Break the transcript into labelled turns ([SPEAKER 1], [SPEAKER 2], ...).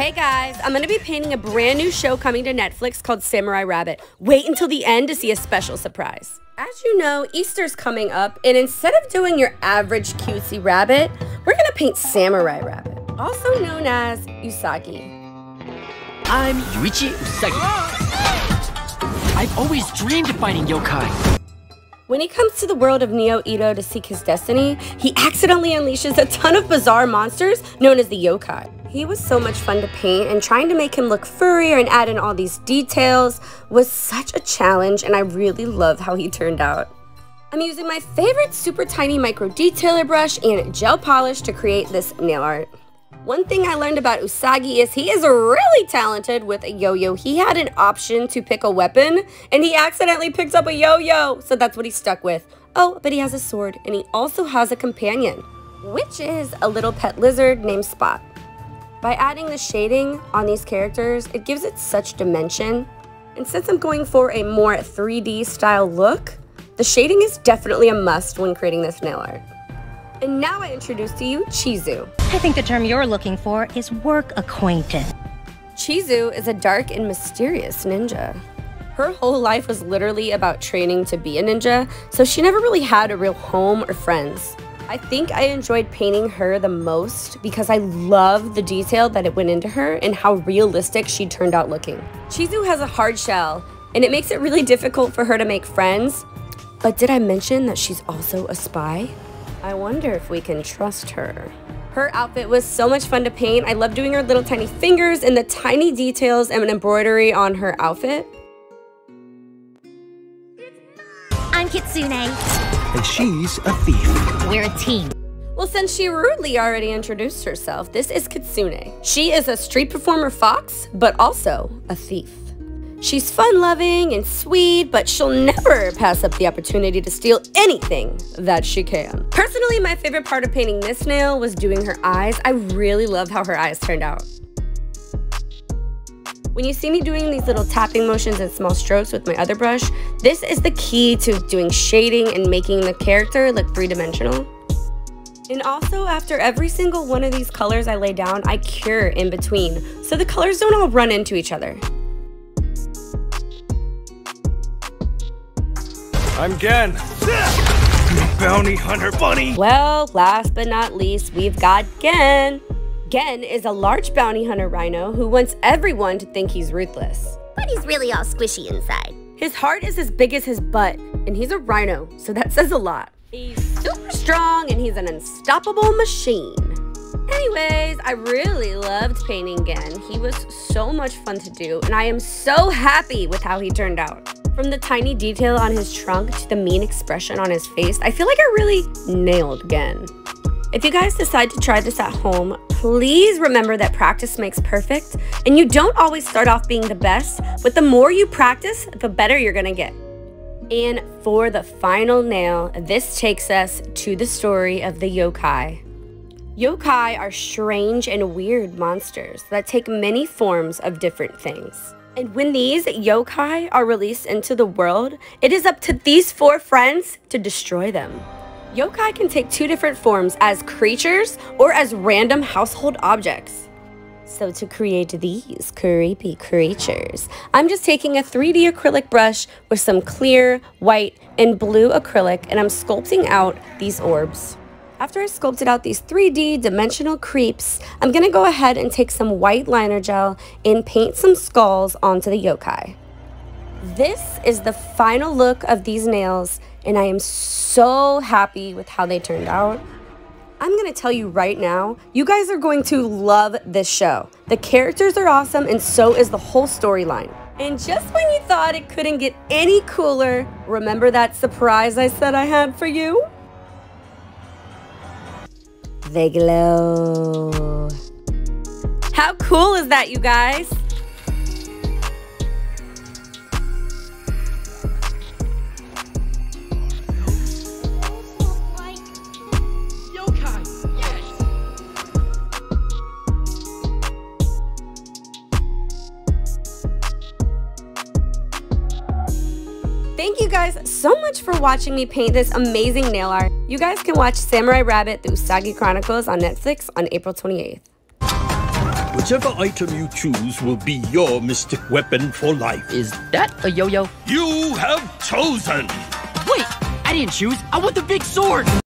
[SPEAKER 1] Hey guys, I'm gonna be painting a brand new show coming to Netflix called Samurai Rabbit. Wait until the end to see a special surprise. As you know, Easter's coming up, and instead of doing your average cutesy rabbit, we're gonna paint Samurai Rabbit, also known as Usagi.
[SPEAKER 2] I'm Yuichi Usagi. I've always dreamed of fighting yokai.
[SPEAKER 1] When he comes to the world of Neo Ito to seek his destiny, he accidentally unleashes a ton of bizarre monsters known as the yokai. He was so much fun to paint, and trying to make him look furrier and add in all these details was such a challenge, and I really love how he turned out. I'm using my favorite super tiny micro detailer brush and gel polish to create this nail art. One thing I learned about Usagi is he is really talented with a yo-yo. He had an option to pick a weapon, and he accidentally picked up a yo-yo, so that's what he stuck with. Oh, but he has a sword, and he also has a companion, which is a little pet lizard named Spot. By adding the shading on these characters, it gives it such dimension. And since I'm going for a more 3D style look, the shading is definitely a must when creating this nail art. And now I introduce to you Chizu.
[SPEAKER 3] I think the term you're looking for is work acquaintance.
[SPEAKER 1] Chizu is a dark and mysterious ninja. Her whole life was literally about training to be a ninja, so she never really had a real home or friends. I think I enjoyed painting her the most because I love the detail that it went into her and how realistic she turned out looking. Chizu has a hard shell, and it makes it really difficult for her to make friends. But did I mention that she's also a spy? I wonder if we can trust her. Her outfit was so much fun to paint. I love doing her little tiny fingers and the tiny details and embroidery on her outfit.
[SPEAKER 3] I'm Kitsune.
[SPEAKER 4] And she's a thief.
[SPEAKER 3] We're a team.
[SPEAKER 1] Well, since she rudely already introduced herself, this is Kitsune. She is a street performer fox, but also a thief. She's fun-loving and sweet, but she'll never pass up the opportunity to steal anything that she can. Personally, my favorite part of painting this nail was doing her eyes. I really love how her eyes turned out. When you see me doing these little tapping motions and small strokes with my other brush, this is the key to doing shading and making the character look three-dimensional. And also, after every single one of these colors I lay down, I cure in between, so the colors don't all run into each other.
[SPEAKER 4] I'm Gen, bounty hunter bunny.
[SPEAKER 1] Well, last but not least, we've got Gen. Gen is a large bounty hunter rhino who wants everyone to think he's ruthless.
[SPEAKER 5] But he's really all squishy inside.
[SPEAKER 1] His heart is as big as his butt, and he's a rhino, so that says a lot. He's super strong, and he's an unstoppable machine. Anyways, I really loved painting Gen. He was so much fun to do, and I am so happy with how he turned out. From the tiny detail on his trunk to the mean expression on his face, I feel like I really nailed Gen. If you guys decide to try this at home, please remember that practice makes perfect, and you don't always start off being the best, but the more you practice, the better you're gonna get. And for the final nail, this takes us to the story of the yokai. Yokai are strange and weird monsters that take many forms of different things. And when these yokai are released into the world, it is up to these four friends to destroy them. Yokai can take two different forms, as creatures or as random household objects. So to create these creepy creatures, I'm just taking a 3D acrylic brush with some clear, white, and blue acrylic, and I'm sculpting out these orbs. After I sculpted out these 3D dimensional creeps, I'm gonna go ahead and take some white liner gel and paint some skulls onto the yokai. This is the final look of these nails, and I am so happy with how they turned out. I'm gonna tell you right now, you guys are going to love this show. The characters are awesome, and so is the whole storyline. And just when you thought it couldn't get any cooler, remember that surprise I said I had for you? They glow. How cool is that, you guys? Thank you guys so much for watching me paint this amazing nail art. You guys can watch Samurai Rabbit: The Usagi Chronicles on Netflix on April 28th.
[SPEAKER 6] Whichever item you choose will be your mystic weapon for life.
[SPEAKER 2] Is that a yo-yo?
[SPEAKER 6] You have chosen!
[SPEAKER 2] Wait! I didn't choose! I want the big sword!